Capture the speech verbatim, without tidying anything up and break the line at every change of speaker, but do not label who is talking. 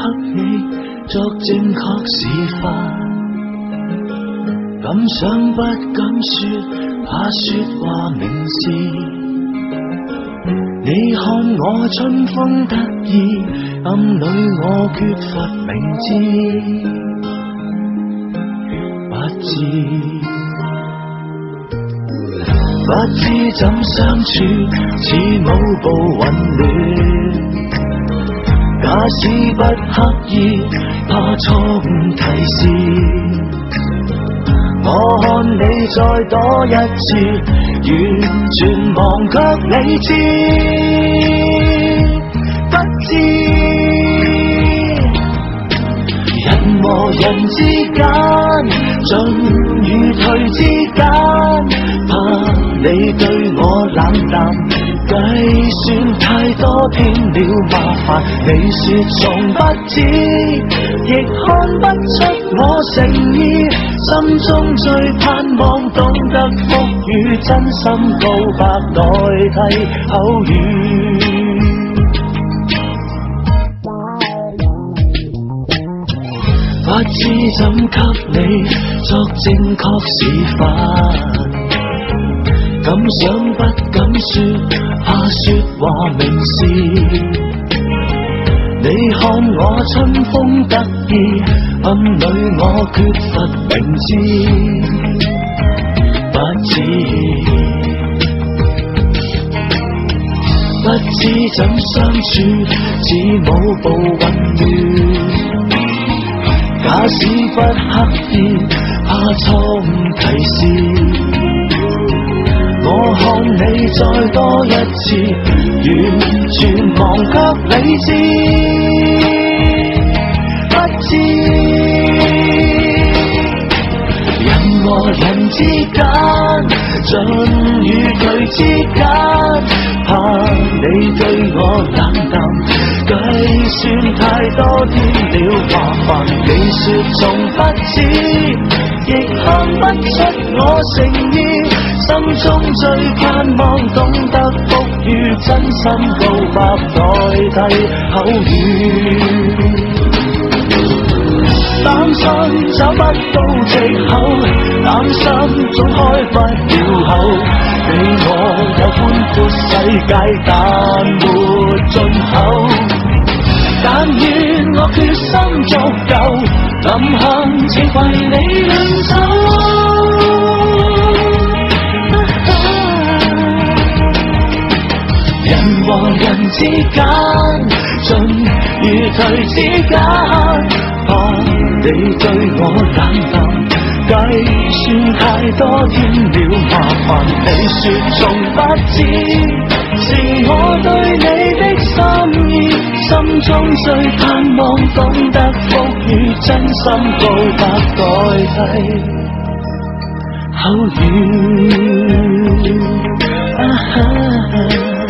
你作正確示範，敢想不敢說，怕說話明示。你看我春風得意，暗裏我缺乏明智，不知不知怎相處，似舞步混亂。假使不刻意，怕錯誤提示。我看你再多一次，完全忘卻理智，不知人和人之間，進與退之間，怕你對我冷淡，計算太多添了麻煩。你說從不知，亦看不出我誠意，心中最盼望懂得腹語，真心告白代替口語。不知怎給你作正確示範，敢想不敢說，怕說話明示。你看我春風得意，暗裏我缺乏明智，不知不知怎相處，似舞步混亂。假使不刻意，怕錯誤提示。我看你再多一次，完全忘卻理智，不知人和人之間，進與退之間，怕你對我冷淡，計算太多添了麻煩。你說從不知，亦看不出我誠意，心中最盼望懂得腹語，真心告白代替口語。擔心找不到藉口，擔心總開不了口。你我有寬闊世界，但沒盡頭。但願我決心足夠，臨行前為你領走。人和人之間，進與退之間，怕你對我冷淡，計算太多添了麻煩。你說從不知，是我對你的心意，心中最盼望懂得腹語，真心告白代替口語。啊哈